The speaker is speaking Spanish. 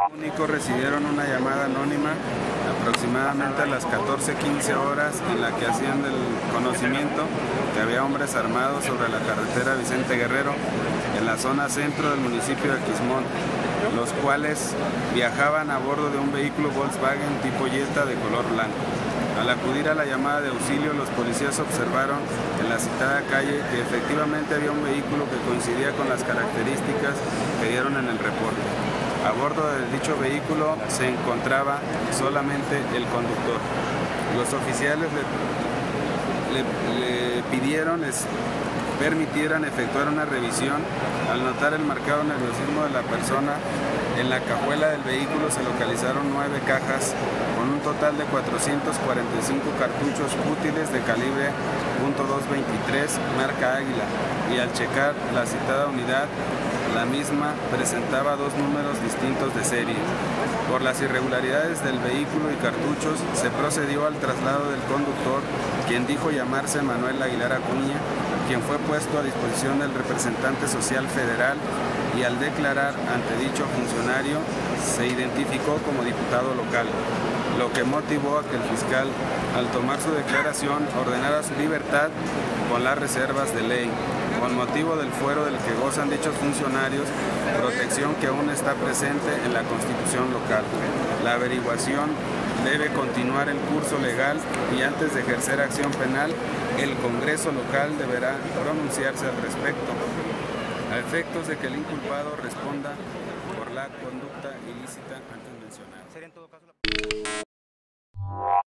Únicos recibieron una llamada anónima aproximadamente a las 14:15 horas en la que hacían del conocimiento que había hombres armados sobre la carretera Vicente Guerrero en la zona centro del municipio de Aquismón, los cuales viajaban a bordo de un vehículo Volkswagen tipo Jetta de color blanco. Al acudir a la llamada de auxilio, los policías observaron en la citada calle que efectivamente había un vehículo que coincidía con las características que dieron en el reporte. A bordo de dicho vehículo se encontraba solamente el conductor. Los oficiales le pidieron permitieran efectuar una revisión. Al notar el marcado nerviosismo de la persona, en la cajuela del vehículo se localizaron 9 cajas con un total de 445 cartuchos útiles de calibre .223 marca Águila, y al checar la citada unidad, la misma presentaba 2 números distintos de serie. Por las irregularidades del vehículo y cartuchos, se procedió al traslado del conductor, quien dijo llamarse Manuel Aguilar Acuña, quien fue puesto a disposición del representante social federal, y al declarar ante dicho funcionario se identificó como diputado local, lo que motivó a que el fiscal, al tomar su declaración, ordenara su libertad con las reservas de ley, con motivo del fuero del que gozan dichos funcionarios, protección que aún está presente en la Constitución local. La averiguación debe continuar el curso legal y antes de ejercer acción penal, el Congreso local deberá pronunciarse al respecto, a efectos de que el inculpado responda por la conducta ilícita antes mencionada.